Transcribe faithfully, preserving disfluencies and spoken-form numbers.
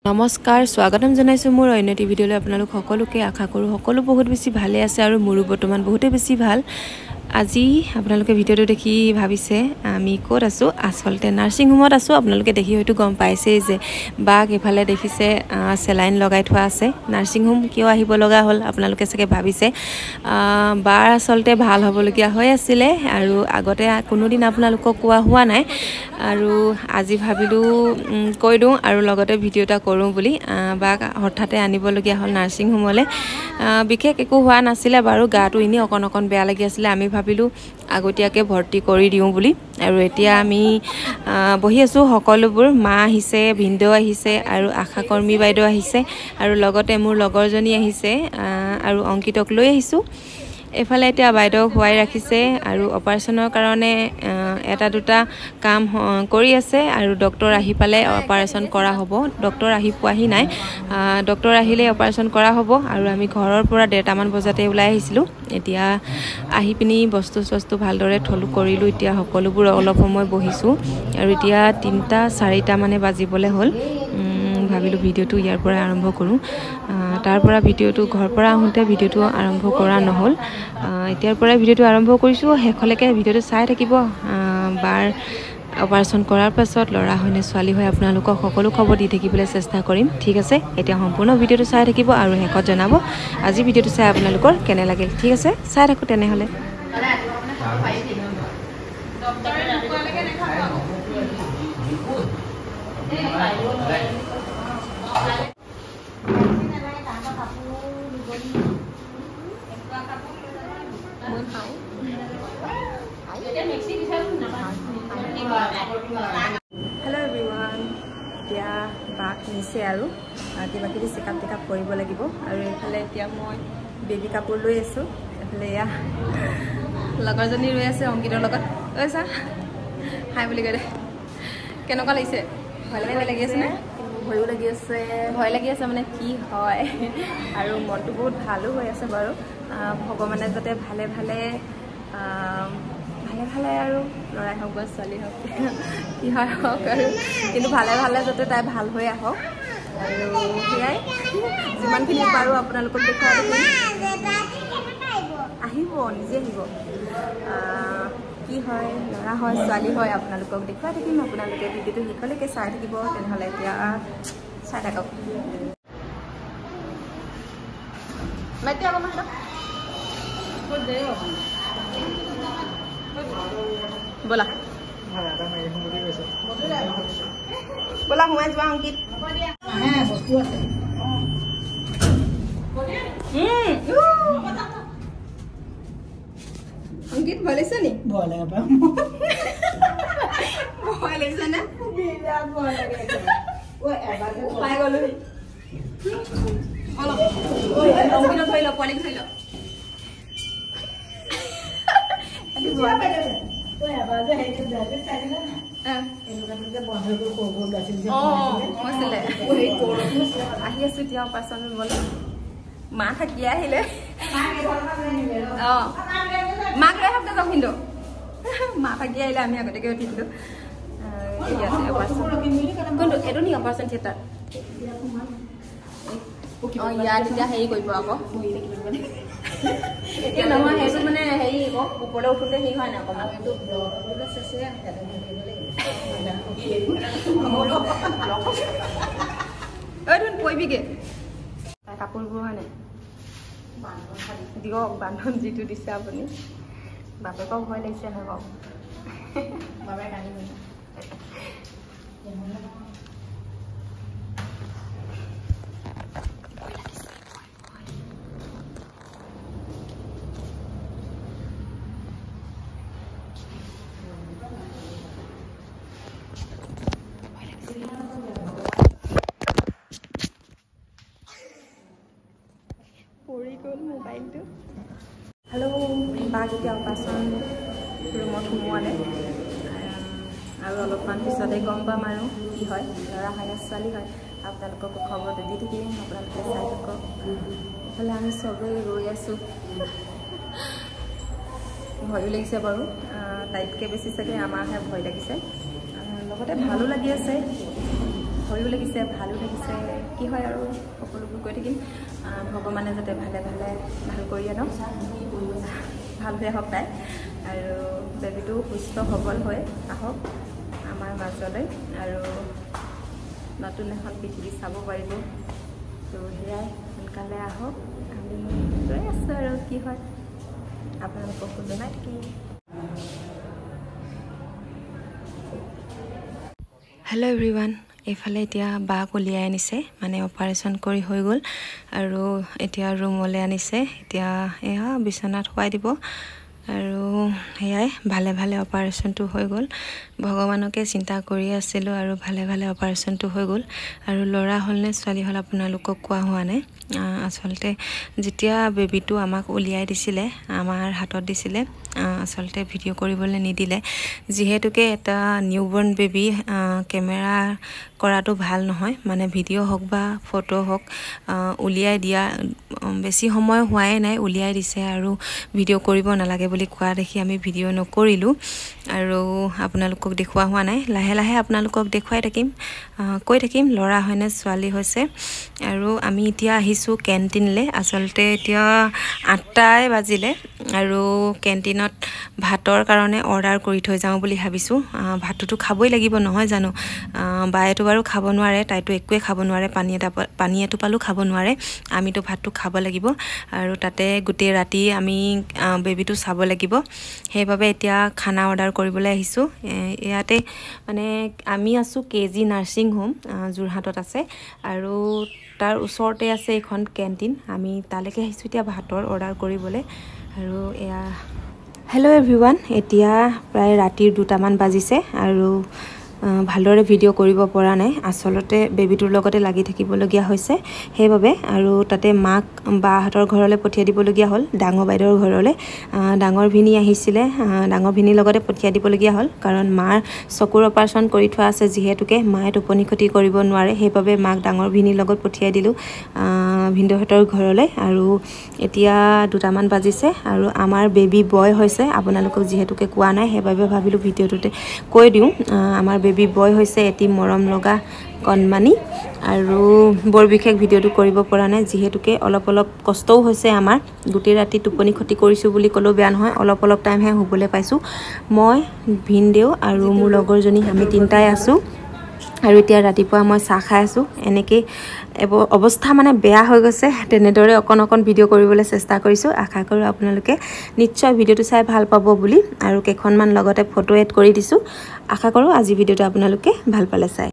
নমস্কাৰ স্বাগতম জনাইছো মোৰ অন্যটি ভিডিঅ'লৈ আপোনালোক সকলোকে আশা কৰো সকলো বহুত বেছি ভালে আছে আৰু মোৰো বৰ্তমান বহুতে বেছি ভাল আজি আপোনালোকে ভিডিঅ'টো দেখি ভাবিছে আমি ক'ত আছো আসলতে নাৰ্সিং হোমত আছো আপোনালোকে দেখি হয়তো গম পাইছে যে বাক এফালে দেখিছে সেলাইন লগাই থোৱা আছে নাৰ্সিং হোম কিয় আহিব লগা হ'ল আপোনালোকে চাগে ভাবিছে বাৰ আসলতে ভাল হ'বলগীয়া হৈ আছিল আৰু আগতে কোনো দিন আপোনালোকক কোৱা হোৱা নাই আৰু আজি ভাবিলো কৈ দিওঁ আৰু লগতে ভিডিঅ' এটা কৰোঁ বুলি বাক হঠাতে আনিবলগীয়া হ'ল নাৰ্সিং হোমলৈ বিশেষ একো হোৱা নাছিলে বাৰু গাটো ইনি অকণ অকণ বেয়া লাগি আছিলে আমি ভাবিলো আগতীয়াকৈ ভৰ্তি কৰি দিওঁ বুলি আৰু এতিয়া আমি বহি আছোঁ সকলোবোৰ মা আহিছে ভিনদেউ আহিছে আৰু আশাকৰ্মী বাইদেউ আহিছে আৰু লগতে মোৰ লগৰজনী আহিছে আৰু অংকিতক লৈ আহিছোঁ এফালে এতিয়া বাইদেউ খুৱাই ৰাখিছে আৰু অপাৰেশ্যনৰ কাৰণে এটা দুটা কাম কৰি আছে আৰু ডক্টৰ আহি পালে অপাৰেশ্যন কৰা হ'ব ডক্টৰ আহি পোৱাহি নাই ডক্টৰ আহিলে অপাৰেশ্যন কৰা হ'ব আৰু আমি ঘৰৰ পৰা ডেৰটামান বজাতে ওলাই আহিছিলোঁ এতিয়া আহি পিনি বস্তু চস্তু ভালদৰে থলো কৰিলোঁ এতিয়া সকলোবোৰ অলপ সময় বহিছোঁ আৰু এতিয়া তিনিটা চাৰিটা মানে বাজিবলৈ হ'ল ভাবিলোঁ ভিডিঅ'টো ইয়াৰ পৰা আৰম্ভ কৰোঁ তাৰ পৰা ভিডিঅ'টো ঘৰৰ পৰা আহোঁতে ভিডিঅ'টো আৰম্ভ কৰা নহ'ল এতিয়াৰ পৰা ভিডিঅ'টো আৰম্ভ কৰিছোঁ শেষলৈকে ভিডিঅ'টো চাই থাকিব বাৰ অপাৰেশ্যন কৰাৰ পাছত ল'ৰা হয়নে ছোৱালী হয় আপোনালোকক সকলো খবৰ দি থাকিবলৈ চেষ্টা কৰিম ঠিক আছে এতিয়া সম্পূৰ্ণ ভিডিঅ'টো চাই থাকিব আৰু শেষত জনাব আজি ভিডিঅ'টো চাই আপোনালোকৰ কেনে লাগিল ঠিক আছে চাই থাকোঁ তেনেহ'লে হেল্ল' এভৰিৱান এতিয়া বাক নিছে আৰু কিবা কিবি চেকআপ টেকআপ কৰিব লাগিব আৰু এইফালে এতিয়া মই বেবী কাপোৰ লৈ আছোঁ এইফালে এয়া লগৰজনী ৰৈ আছে অংকিতৰ লগত ঐ চা হাই বুলি কৈ দে কেনেকুৱা লাগিছে ভয় লাগি আছে নে ভয়ো লাগি আছে ভয় লাগি আছে মানে কি হয় আৰু মনটো বহুত ভালো হৈ আছে বাৰু ভগৱানে যাতে ভালে ভালে ভালে ভালে আৰু ল'ৰাই হওক বা ছোৱালী হওক কি হয় হওক আৰু কিন্তু ভালে ভালে যাতে তাই ভাল হৈ আহক আৰু সেয়াই যিমানখিনি পাৰোঁ আপোনালোকক দেখুৱাই আহিব নিজে আহিব কি হয় ল'ৰা হয় ছোৱালী হয় আপোনালোকক দেখুৱাই থাকিম আপোনালোকে ভিডিঅ'টো শেষলৈকে চাই থাকিব তেনেহ'লে এতিয়া চাই থাকক ব'লা ব'লা সোমাই যোৱা অংকিত বস্তু আছে অংকিত ভয় লাগিছে নি ভয় লাগে ভয় লাগিছে নে বিৰাট ভয় লাগে পাই গ'লো অলপ অংকিত ধৰি ল পোৱালিক ধৰি ল আহি আছো এতিয়া অপাৰেশ্যন ৰুমলৈ মা থাকি আহিলে অঁ মাক লৈ আহক যাওঁ কিন্তু মা থাকি আহিলে আমি আগতীয়াকৈ উঠিছিলোঁ কোনটো এইটো নি অপাৰেশ্যন থিয়েটাৰ অঁ ইয়াত এতিয়া হেৰি কৰিব আকৌ এতিয়া নহয় সেইটো মানে হেৰি আকৌ ওপৰলৈ উঠোঁতে হেৰি হয় নাই অকণমান এইটো পৰিবিগে কাপোৰবোৰ হয় নাই দিয়ক বান্ধন যিটো দিছে আপুনি বাপেকক ভয় লাগিছে নহয় বাৰু বাপেক আনি পৰি গ'ল মোবাইলটো হেল্ল' বাক এতিয়া অপাৰেশ্যন ৰুমত সোমোৱালে আৰু অলপমান পিছতে গম পাম আৰু কি হয় ল'ৰা হয় ছোৱালী হয় আপোনালোককো খবৰটো দি থাকিম আপোনালোকে চাই থাকক এইফালে আমি চবেই ৰৈ আছোঁ ভয়ো লাগিছে বাৰু তাইতকৈ বেছি চাগে আমাৰহে ভয় লাগিছে লগতে ভালো লাগি আছে ভয়ো লাগিছে ভালো লাগিছে কি হয় আৰু সকলোবোৰ কৈ থাকিম ভগৱানে যাতে ভালে ভালে ভাল কৰি আনক ভাল হৈ আহক তাই আৰু বেবীটো সুস্থ সবল হৈ আহক আমাৰ মাজলৈ আৰু নতুন এখন পৃথিৱী চাব পাৰিব তো সেয়াই সোনকালে আহক আমি গৈ আছোঁ আৰু কি হয় আপোনালোকক জনাই থাকিম হেল্ল' এভৰিৱান এইফালে এতিয়া বাক উলিয়াই আনিছে মানে অপাৰেশ্যন কৰি হৈ গ'ল আৰু এতিয়া ৰুমলৈ আনিছে এতিয়া এয়া বিচনাত শুৱাই দিব আৰু সেয়াই ভালে ভালে অপাৰেশ্যনটো হৈ গ'ল ভগৱানকে চিন্তা কৰি আছিলোঁ আৰু ভালে ভালে অপাৰেশ্যনটো হৈ গ'ল আৰু ল'ৰা হ'ল নে ছোৱালী হ'ল আপোনালোকক কোৱা হোৱা নাই আচলতে যেতিয়া বেবীটো আমাক উলিয়াই দিছিলে আমাৰ হাতত দিছিলে আচলতে ভিডিঅ' কৰিবলৈ নিদিলে যিহেতুকে এটা নিউবৰ্ণ বেবী কেমেৰা কৰাটো ভাল নহয় মানে ভিডিঅ' হওক বা ফটো হওক উলিয়াই দিয়া বেছি সময় হোৱাই নাই উলিয়াই দিছে আৰু ভিডিঅ' কৰিব নালাগে বুলি কোৱা দেখি আমি ভিডিঅ' নকৰিলোঁ আৰু আপোনালোকক দেখুওৱা হোৱা নাই লাহে লাহে আপোনালোকক দেখুৱাই থাকিম কৈ থাকিম ল'ৰা হয়নে ছোৱালী হৈছে আৰু আমি এতিয়া আহিছোঁ কেণ্টিনলৈ আচলতে এতিয়া আঠটাই বাজিলে আৰু কেণ্টিনত ভাতৰ কাৰণে অৰ্ডাৰ কৰি থৈ যাওঁ বুলি ভাবিছোঁ ভাতটোতো খাবই লাগিব নহয় জানো বায়েতো বাৰু খাব নোৱাৰে তাইতো একোৱে খাব নোৱাৰে পানী এটা পানী এটোপালো খাব নোৱাৰে আমিতো ভাতটো খাব লাগিব আৰু তাতে গোটেই ৰাতি আমি বেবীটো চাব লাগিব সেইবাবে এতিয়া খানা অৰ্ডাৰ কৰিবলৈ আহিছোঁ ইয়াতে মানে আমি আছোঁ কে জি নাৰ্ছিং হোম যোৰহাটত আছে আৰু তাৰ ওচৰতে আছে এখন কেণ্টিন আমি তালৈকে আহিছোঁ এতিয়া ভাতৰ অৰ্ডাৰ কৰিবলৈ আৰু এয়া হেল্ল' এভৰিৱান এতিয়া প্ৰায় ৰাতিৰ দুটামান বাজিছে আৰু ভালদৰে ভিডিঅ' কৰিব পৰা নাই আচলতে বেবীটোৰ লগতে লাগি থাকিবলগীয়া হৈছে সেইবাবে আৰু তাতে মাক বাহঁতৰ ঘৰলৈ পঠিয়াই দিবলগীয়া হ'ল ডাঙৰ বাইদেউৰ ঘৰলৈ ডাঙৰ ভিনী আহিছিলে ডাঙৰ ভিনীৰ লগতে পঠিয়াই দিবলগীয়া হ'ল কাৰণ মাৰ চকুৰ অপাৰেশ্যন কৰি থোৱা আছে যিহেতুকে মায়ে টোপনি ক্ষতি কৰিব নোৱাৰে সেইবাবে মাক ডাঙৰ ভিনীৰ লগত পঠিয়াই দিলোঁ ভিনদেউহঁতৰ ঘৰলৈ আৰু এতিয়া দুটামান বাজিছে আৰু আমাৰ বেবী বয় হৈছে আপোনালোকক যিহেতুকে কোৱা নাই সেইবাবে ভাবিলোঁ ভিডিঅ'টোতে কৈ দিওঁ আমাৰ বেবী বয় হৈছে এটি মৰম লগা কণমানি আৰু বৰ বিশেষ ভিডিঅ'টো কৰিব পৰা নাই যিহেতুকে অলপ অলপ কষ্টও হৈছে আমাৰ গোটেই ৰাতি টোপনি ক্ষতি কৰিছোঁ বুলি ক'লেও বেয়া নহয় অলপ অলপ টাইমহে শুবলৈ পাইছোঁ মই ভিনদেউ আৰু মোৰ লগৰজনী আমি তিনিটাই আছোঁ আৰু এতিয়া ৰাতিপুৱা মই চাহ খাই আছোঁ এনেকৈ অৱস্থা মানে বেয়া হৈ গৈছে তেনেদৰে অকণ অকণ ভিডিঅ' কৰিবলৈ চেষ্টা কৰিছোঁ আশা কৰোঁ আপোনালোকে নিশ্চয় ভিডিঅ'টো চাই ভাল পাব বুলি আৰু কেইখনমান লগতে ফটো এড কৰি দিছোঁ আশা কৰোঁ আজি ভিডিঅ'টো আপোনালোকে ভাল পালে চাই